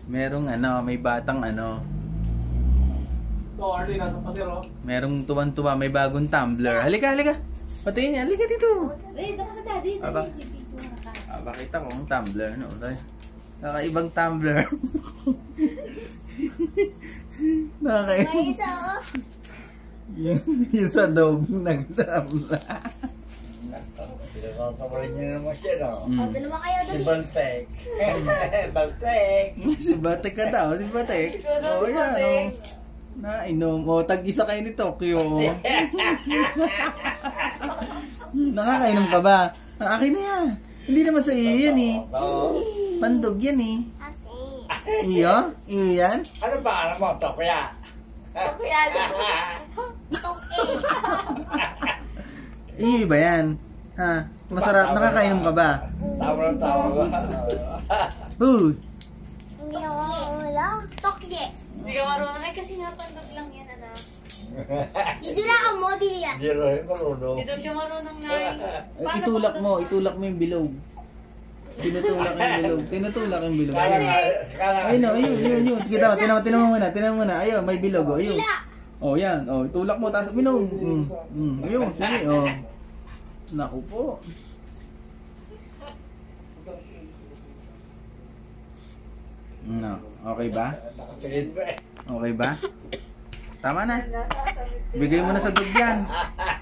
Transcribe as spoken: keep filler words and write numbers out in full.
Merong ano, may batang ano. Oh, Arlie, nasa patero. Merong tuwan-tuwa, may bagong tumbler. Halika, halika. Patayin niya, halika dito. Eh, doon ka sa daddy. Aba. Daddy, picture ka. Ah, bakit akong tumbler, no? Kakaibang tumbler. Nakaka- May isa, oh. yung, yung sa dog nagtabla. Pinakakamalin niyo naman siya, no? O, doon naman kayo, Si doon. Baltek. Baltek. Si Batek ka daw, si Batek. Oh, yan, oh. Nainom. Oh, tag-isa kayo ni Tokyo. Oh. Nakakainom ka ba? Ah, akin na yan. Hindi naman sa iyo yan eh. Oo. Pandog yan eh. Iyo? Iyo yan? Ano ba alam mo, Tokya? Tukuyado. Tuki. Iyo ba yan? Ha? Masarap. Nakakainom ka ba? Tama na tama ba? Food. Tokye. Hindi ka marunong. Ay, kasi nga pandog lang yan, anak. Idira ka mo, dili yan. Hindi rin marunong. Hindi daw siya marunong na. Ay, itulak mo. Itulak mo yung bilog. Tinutulak yung bilog. Tinutulak yung bilog. Kala nga, kala nga. Ayun o, ayun, ayun, ayun. Kita mo, tinan mo, tinan mo muna, tinan mo muna. Ayun, may bilog o, ayun. Dila. Oh, yan. Oh, itulak mo, tapos minom. Mm, mm, ayun, sige, oh. Naku po. No, okay ba? Nakatingin ba eh. Okay ba? Tama na. Bigay mo na sa dog yan.